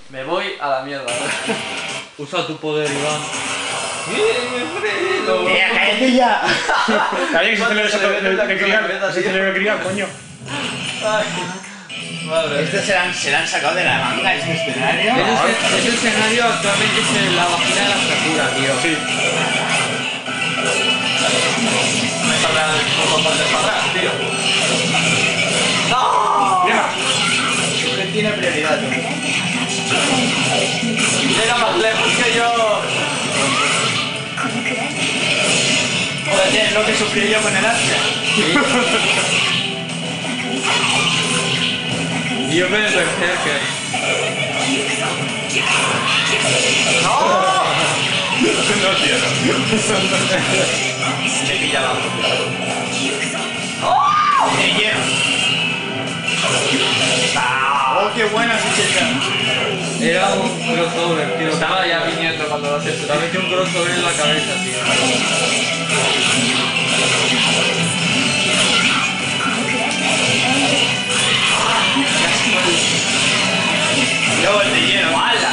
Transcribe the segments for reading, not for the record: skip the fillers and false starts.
Me voy a la mierda. Usa tu poder, Iván. ¡Cállate ya! Está bien, que se le criar, coño. Ay, madre. Estos se la han sacado de la manga, este escenario. Ese escenario actualmente es en la vagina de la Sakura, tío. Sí. Me saldrá el poco para atrás, tío. ¡No! Mira. Usted tiene prioridad, tío. Llega más lejos que yo. Oye, es lo que sufrí yo con el Astra. Y yo me Berserker. ¡No! No, tío, no. Me pilla la ¡De hierro! ¡Oh, qué buena esa chica! Era un crossover, tío. Estaba ya viniendo cuando lo haces. Te ha metido un crossover en la cabeza, tío. Luego el de hielo. ¡Hala!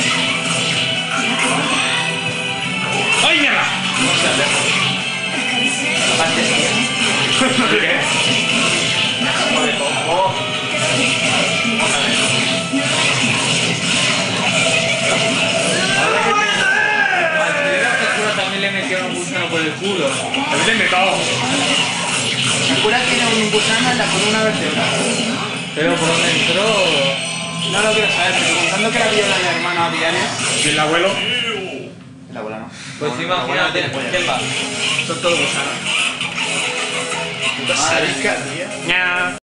¡Ay, mierda! No se aleja. Aparte, tío. ¿Qué? Joder, cojo. Otra vez. Al primero Sakura también le metieron un gusano por el culo. A mí te he metido. Sakura tiene un gusano en la columna vertebral. Pero por donde entró... No lo quiero saber, pero contando que la viola la hermana diaria. ¿Y el abuelo? La abuela no. Pues No, imagínate, no, ¿quién va? Son todos gusanos. Puta sádica, tío. Ña.